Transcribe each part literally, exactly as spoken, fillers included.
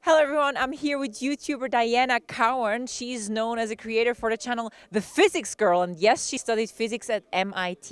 Hello everyone, I'm here with YouTuber Dianna Cowern. She's known as a creator for the channel The Physics Girl, and yes, she studied physics at M I T.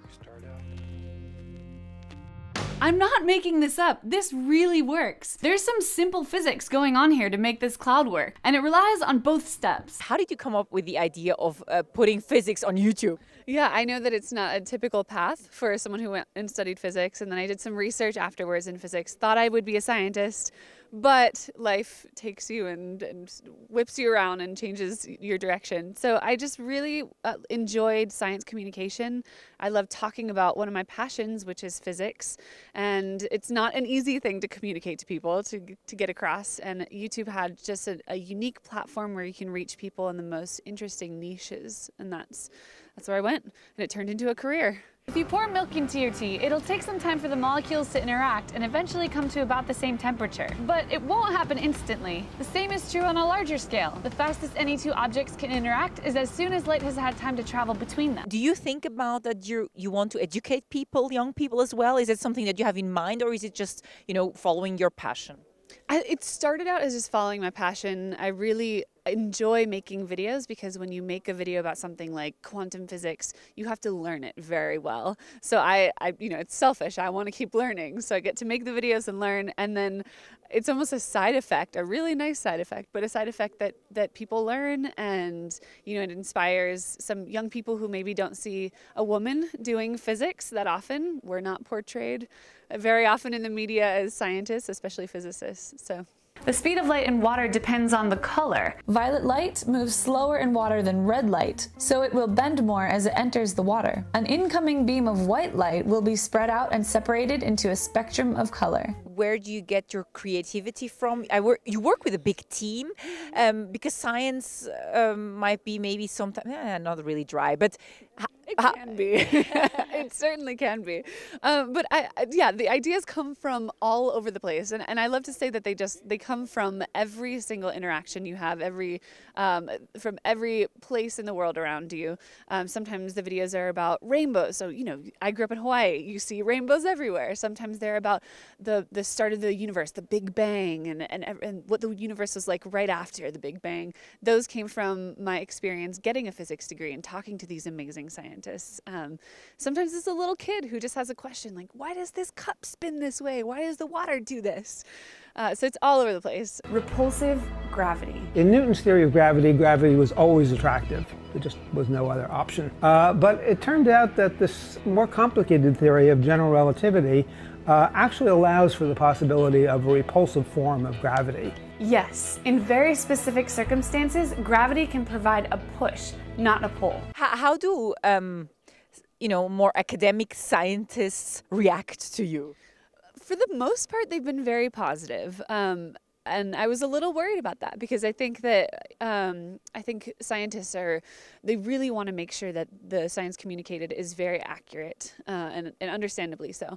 I'm not making this up. This really works. There's some simple physics going on here to make this cloud work, and it relies on both steps. How did you come up with the idea of uh, putting physics on YouTube? Yeah, I know that it's not a typical path for someone who went and studied physics, and then I did some research afterwards in physics, thought I would be a scientist, but life takes you and, and whips you around and changes your direction. So I just really uh, enjoyed science communication. I love talking about one of my passions, which is physics, and it's not an easy thing to communicate to people, to, to get across, and YouTube had just a, a unique platform where you can reach people in the most interesting niches, and that's That's where I went, and it turned into a career. If you pour milk into your tea, it'll take some time for the molecules to interact and eventually come to about the same temperature. But it won't happen instantly. The same is true on a larger scale. The fastest any two objects can interact is as soon as light has had time to travel between them. Do you think about that you you want to educate people, young people as well? Is it something that you have in mind, or is it just, you know, following your passion? I, it started out as just following my passion. I really enjoy making videos because when you make a video about something like quantum physics, you have to learn it very well. So I, I you know, it's selfish. I want to keep learning. So I get to make the videos and learn, and then it's almost a side effect, a really nice side effect, but a side effect that, that people learn, and, you know, it inspires some young people who maybe don't see a woman doing physics that often. We're not portrayed very often in the media as scientists, especially physicists. So. The speed of light in water depends on the color. Violet light moves slower in water than red light, so it will bend more as it enters the water. An incoming beam of white light will be spread out and separated into a spectrum of color. Where do you get your creativity from? I work, you work with a big team, um, because science um, might be maybe sometimes eh, not really dry, but it can be. It certainly can be. Um, but I, yeah, the ideas come from all over the place, and, and I love to say that they just they come from every single interaction you have, every um, from every place in the world around you. Um, sometimes the videos are about rainbows. So you know, I grew up in Hawaii. You see rainbows everywhere. Sometimes they're about the the start of the universe, the Big Bang, and and and what the universe was like right after the Big Bang. Those came from my experience getting a physics degree and talking to these amazing scientists. Um, sometimes it's a little kid who just has a question like, why does this cup spin this way? Why does the water do this? Uh, so it's all over the place. Repulsive gravity. In Newton's theory of gravity, gravity was always attractive. There just was no other option. Uh, but it turned out that this more complicated theory of general relativity uh, actually allows for the possibility of a repulsive form of gravity. Yes, in very specific circumstances, gravity can provide a push, not a pull. how, how do um, you know, more academic scientists react to you? For the most part, they've been very positive. Um, and I was a little worried about that because I think that um, I think scientists are, they really want to make sure that the science communicated is very accurate uh, and, and understandably so.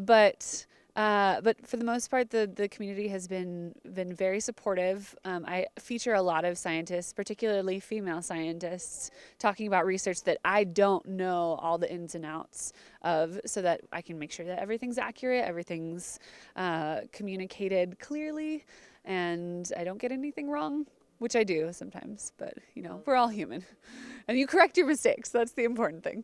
But Uh, but for the most part, the, the community has been been very supportive. Um, I feature a lot of scientists, particularly female scientists, talking about research that I don't know all the ins and outs of, so that I can make sure that everything's accurate, everything's uh, communicated clearly, and I don't get anything wrong, which I do sometimes, but you know, we're all human. And you correct your mistakes, that's the important thing.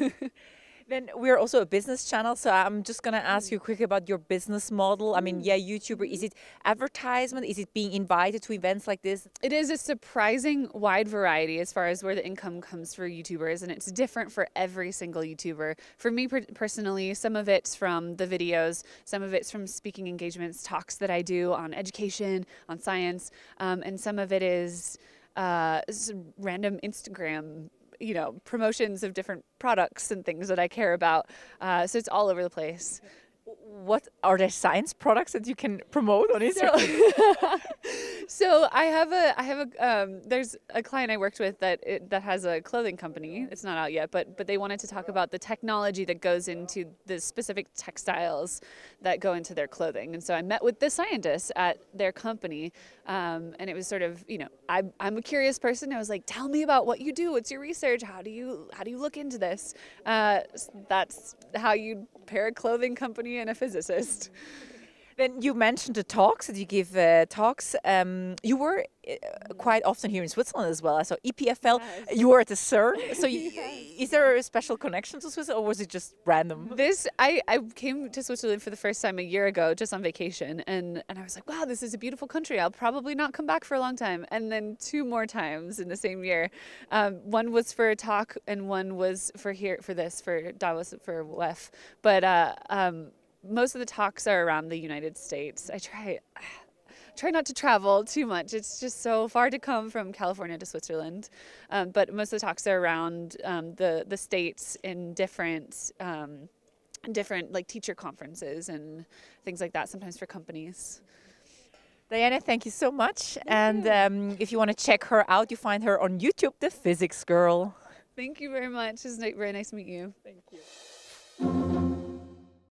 Then we're also a business channel, so I'm just going to ask you quick about your business model. I mean, yeah, YouTuber, is it advertisement? Is it being invited to events like this? It is a surprising wide variety as far as where the income comes for YouTubers, and it's different for every single YouTuber. For me per personally, some of it's from the videos, some of it's from speaking engagements, talks that I do on education, on science, um, and some of it is uh, random Instagram, you know, promotions of different products and things that I care about. Uh, so it's all over the place. What are there science products that you can promote on Instagram? So, so I have a, I have a, um, there's a client I worked with that it, that has a clothing company. It's not out yet, but but they wanted to talk about the technology that goes into the specific textiles that go into their clothing. And so I met with the scientists at their company, um, and it was sort of, you know, I, I'm a curious person. I was like, tell me about what you do. What's your research? How do you how do you look into this? Uh, that's how you pair a clothing company and a physicist. Then you mentioned the talks that you give uh, talks. Um, you were uh, quite often here in Switzerland as well. I saw E P F L. Yes. You were at the CERN. So y is there a special connection to Switzerland, or was it just random? This I, I came to Switzerland for the first time a year ago, just on vacation, and and I was like, wow, this is a beautiful country. I'll probably not come back for a long time. And then two more times in the same year. Um, one was for a talk, and one was for here for this for Davos for W E F. But uh, um, most of the talks are around the United States. I try. Try not to travel too much. It's just so far to come from California to Switzerland. Um, but most of the talks are around um, the the states in different um, different like teacher conferences and things like that. Sometimes for companies. Dianna, thank you so much. And um, if you want to check her out, you find her on YouTube, The Physics Girl. Thank you very much. It's very nice to meet you. Thank you.